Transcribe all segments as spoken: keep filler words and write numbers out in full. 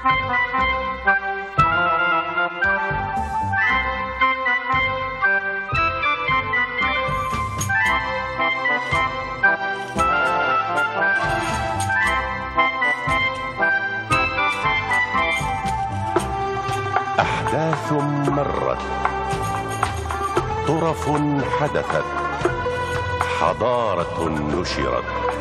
أحداث مرت، طرف حدثت، حضارة نشرت،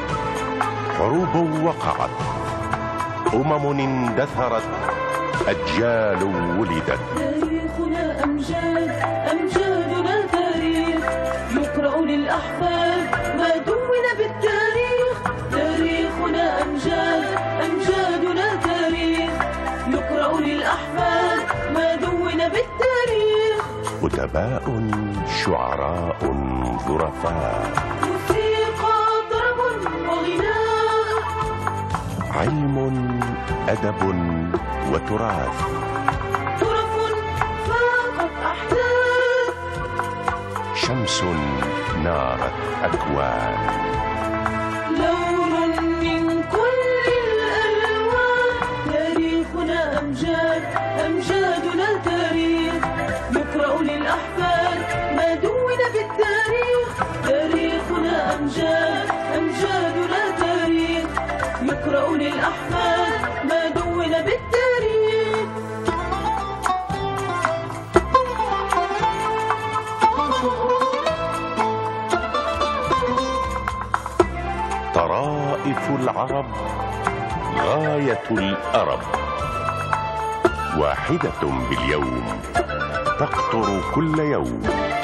حروب وقعت، أمم اندثرت، أجيال ولدت. تاريخنا أمجاد، أمجادنا تاريخ يقرأ للأحفاد ما دون بالتاريخ. تاريخنا أمجاد، أمجادنا تاريخ يقرأ للأحفاد ما دون بالتاريخ. أدباء شعراء ظرفاء، موسيقى طرب وغناء، علم أدب وتراث، طرف فاقت أحداث، شمس نارت أكوان، لون من كل الألوان. تاريخنا أمجاد، أمجادنا تاريخ يقرأ للأحفاد ما دون بالتاريخ. تاريخنا أمجاد، أمجادنا تاريخ يقرأ للأحفاد ما دون بالتاريخ. طرائف العرب غاية الأرب، واحدة باليوم تقطر كل يوم.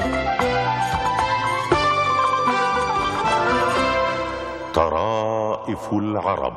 طرائف العرب.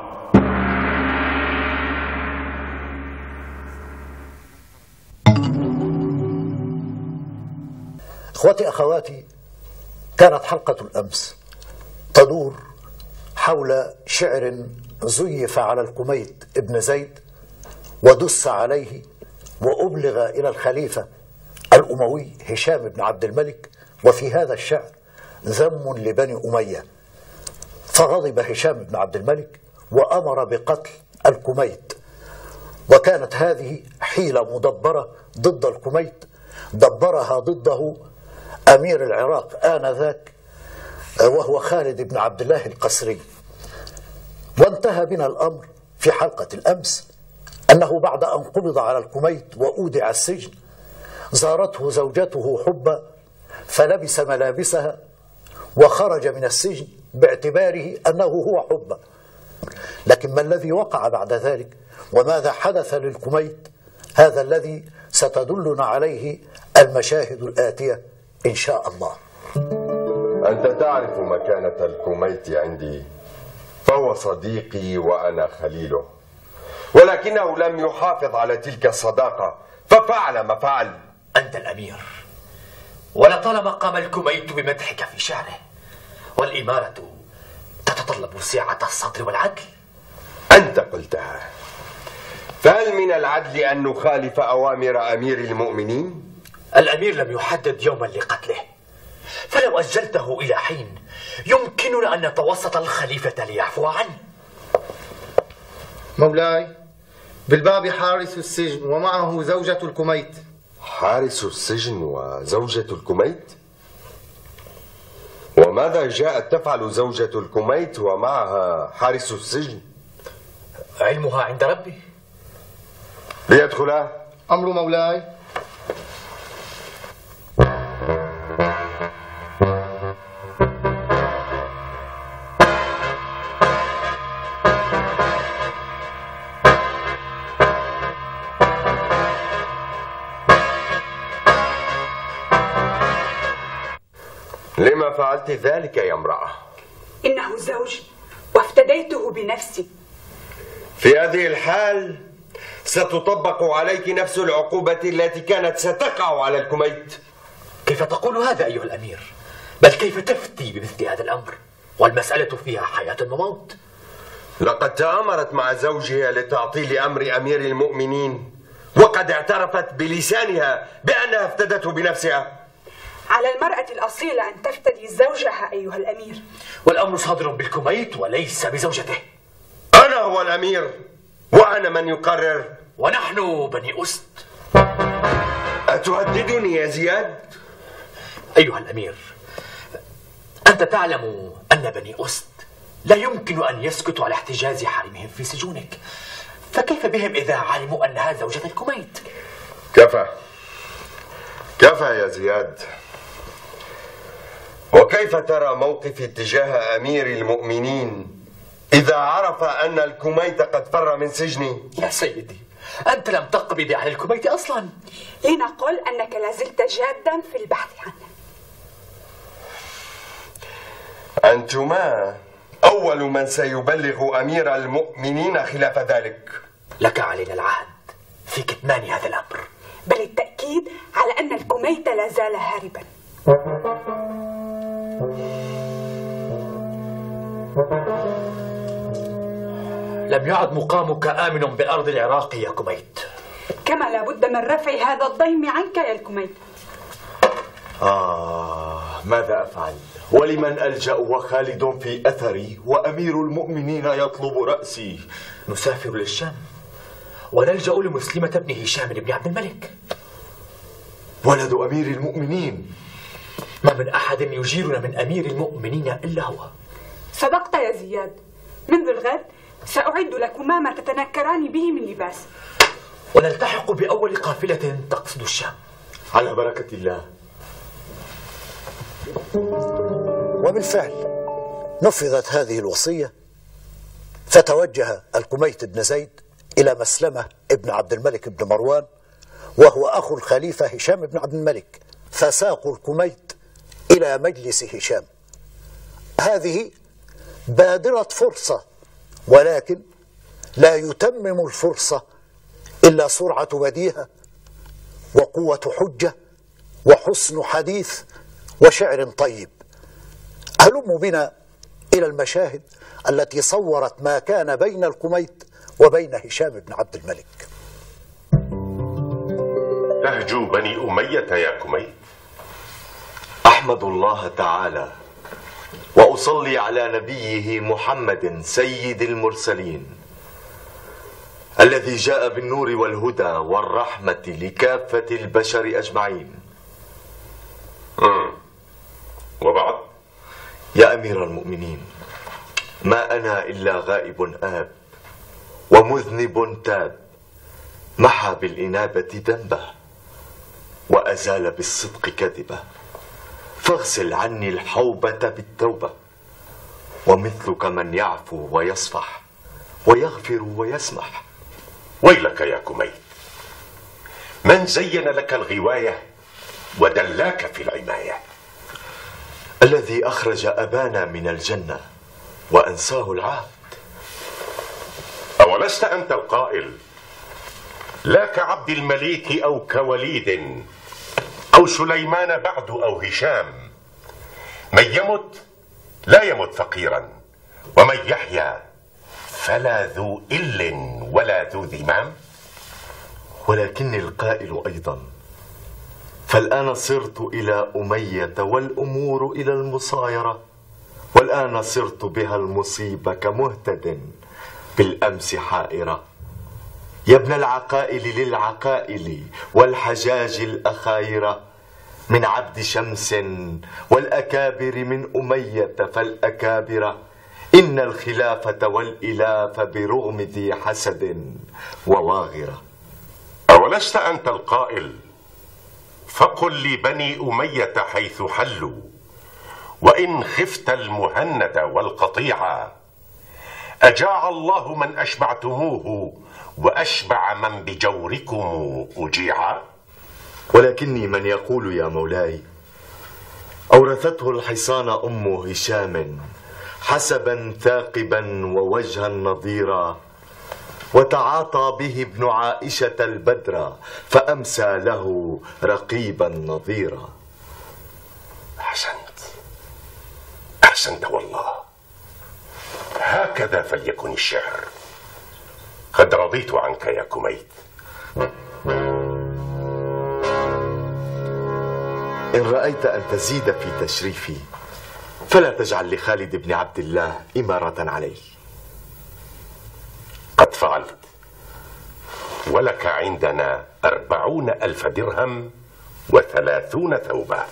اخواتي اخواتي، كانت حلقة الامس تدور حول شعر زيف على الكميت ابن زيد ودس عليه وأبلغ إلى الخليفة الأموي هشام بن عبد الملك، وفي هذا الشعر ذم لبني أمية، فغضب هشام بن عبد الملك وأمر بقتل الكميت. وكانت هذه حيلة مدبرة ضد الكميت دبرها ضده أمير العراق آنذاك وهو خالد بن عبد الله القسري. وانتهى بنا الأمر في حلقة الأمس أنه بعد أن قبض على الكميت وأودع السجن زارته زوجته حبة فلبس ملابسها وخرج من السجن باعتباره أنه هو حبة. لكن ما الذي وقع بعد ذلك وماذا حدث للكميت؟ هذا الذي ستدلنا عليه المشاهد الآتية إن شاء الله. أنت تعرف مكانة الكميت عندي، فهو صديقي وأنا خليله، ولكنه لم يحافظ على تلك الصداقة ففعل ما فعل. أنت الأمير، ولطالما قام الكميت بمدحك في شعره، والإمارة تتطلب سعة الصدر والعدل. أنت قلتها، فهل من العدل أن نخالف أوامر أمير المؤمنين؟ الأمير لم يحدد يوما لقتله، فلو أجلته إلى حين يمكننا أن نتوسط الخليفة ليعفو عنه. مولاي، بالباب حارس السجن ومعه زوجة الكميت. حارس السجن وزوجة الكميت؟ وماذا جاءت تفعل زوجة الكميت ومعها حارس السجن؟ علمها عند ربي. ليدخلا. أمر مولاي. لما فعلت ذلك يا امرأة؟ إنه زوج وافتديته بنفسي. في هذه الحال ستطبق عليك نفس العقوبة التي كانت ستقع على الكميت. كيف تقول هذا أيها الأمير؟ بل كيف تفتي بمثل هذا الأمر والمسألة فيها حياة وموت؟ لقد تآمرت مع زوجها لتعطيل أمر أمير المؤمنين، وقد اعترفت بلسانها بأنها افتدته بنفسها. على المرأة الأصيلة أن تفتدي زوجها أيها الأمير، والأمر صادر بالكميت وليس بزوجته. أنا هو الأمير وأنا من يقرر؟ ونحن بني أسد. أتهددني يا زياد؟ أيها الأمير، أنت تعلم أن بني أسد لا يمكن أن يسكتوا على احتجاز حريمهم في سجونك، فكيف بهم إذا علموا أنها زوجة الكميت؟ كفى كفى يا زياد. وكيف ترى موقفي تجاه أمير المؤمنين إذا عرف أن الكميت قد فر من سجني؟ يا سيدي، أنت لم تقبض على الكميت أصلا. لنقل أنك لازلت جادا في البحث عنه. أنتما أول من سيبلغ أمير المؤمنين خلاف ذلك. لك علينا العهد في كتمان هذا الأمر، بل التأكيد على أن الكميت لا زال هاربا. لم يعد مقامك آمن بأرض العراق يا كميت، كما لابد من رفع هذا الضيم عنك يا الكميت. آه ماذا أفعل؟ ولمن ألجأ وخالد في أثري وأمير المؤمنين يطلب رأسي؟ نسافر للشام ونلجأ لمسلمة بن هشام بن عبد الملك، ولد أمير المؤمنين. ما من أحد يجيرنا من أمير المؤمنين إلا هو. صدقت يا زياد، منذ الغد سأعد لكما ما تتنكران به من لباس، ونلتحق بأول قافلة تقصد الشام. على بركة الله. وبالفعل نفذت هذه الوصية، فتوجه الكميت بن زيد إلى مسلمة ابن عبد الملك بن مروان، وهو أخو الخليفة هشام بن عبد الملك، فساقوا الكميت إلى مجلس هشام. هذه بادرة فرصة، ولكن لا يتمم الفرصة إلا سرعة بديهة وقوة حجة وحسن حديث وشعر طيب. هلموا بنا إلى المشاهد التي صورت ما كان بين الكميت وبين هشام بن عبد الملك. نهج بني أمية يا كميت. أحمد الله تعالى وأصلي على نبيه محمد سيد المرسلين الذي جاء بالنور والهدى والرحمة لكافة البشر أجمعين. مم. وبعد؟ يا أمير المؤمنين، ما أنا إلا غائب آب ومذنب تاب، محى بالإنابة ذنبه وأزال بالصدق كذبه، فاغسل عني الحوبة بالتوبة، ومثلك من يعفو ويصفح ويغفر ويسمح. ويلك يا كميت، من زين لك الغواية ودلاك في العماية؟ الذي أخرج أبانا من الجنة وأنساه العهد. أولست أنت القائل لا كعبد المليك أو كوليد أو سليمان بعد أو هشام، من يمت لا يمت فقيرا، ومن يحيا فلا ذو إل ولا ذو ذمام. ولكني القائل أيضا، فالآن صرت إلى أمية والأمور إلى المصايرة، والآن صرت بها المصيبة كمهتد بالأمس حائرة. يا ابن العقائل للعقائل والحجاج الأخايرة، من عبد شمس والأكابر من أمية فالأكابرة، إن الخلافة والإلاف برغم ذي حسد وواغرة. أولست أنت القائل فقل لبني أمية حيث حلوا، وإن خفت المهند والقطيعة، أجاع الله من أشبعتموه وأشبع من بجوركم أجيعا. ولكني من يقول يا مولاي، أورثته الحصان أم هشام حسبا ثاقبا ووجها نظيرا، وتعاطى به ابن عائشة البدر فأمسى له رقيبا نظيرا. أحسنت أحسنت والله، هكذا فليكن الشعر. قد رضيت عنك يا كميت. إن رأيت أن تزيد في تشريفي فلا تجعل لخالد بن عبد الله إمارة عليه. قد فعلت، ولك عندنا أربعون ألف درهم وثلاثون ثوبا.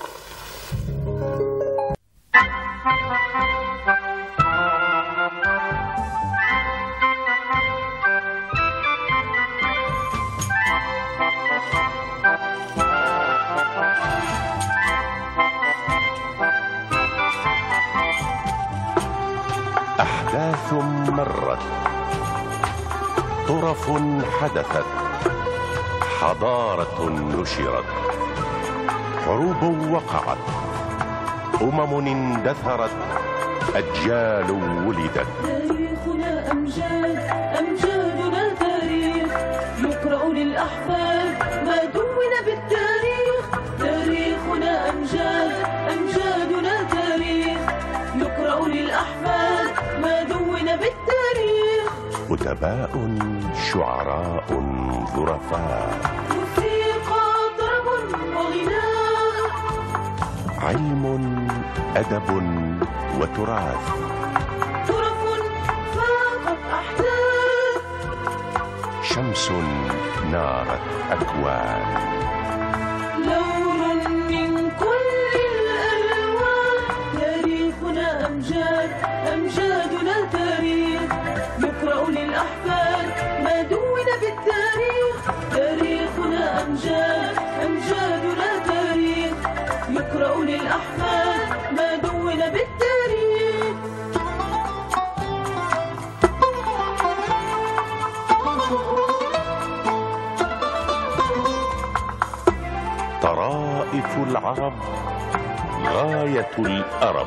أحداث مرت، طرف حدثت، حضارة نشرت، حروب وقعت، أمم اندثرت، أجيال ولدت. تاريخنا أمجاد، أمجادنا تاريخ يقرأ للأحفاد ما دون بالتاريخ. تاريخنا أمجاد، أمجادنا تاريخ يقرأ للأحفاد ما دون بالتاريخ. أدباء شعراء ظرفاء، موسيقى طرب وغناء، علم أدب وتراث، طرف فاقت أحداث، شمس نارت أكوان، لون من كل الألوان. تاريخنا أمجاد، أمجادنا تاريخ يقرأ للأحفاد ما دون بالتاريخ. تاريخنا أمجاد، أمجادنا تاريخ يقرأ للأحفاد ما دون بالتاريخ. طرائف العرب غاية الأرب،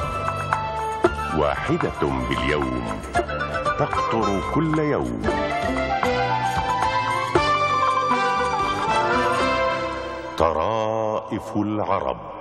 واحدة باليوم تقطر كل يوم. طرائف العرب.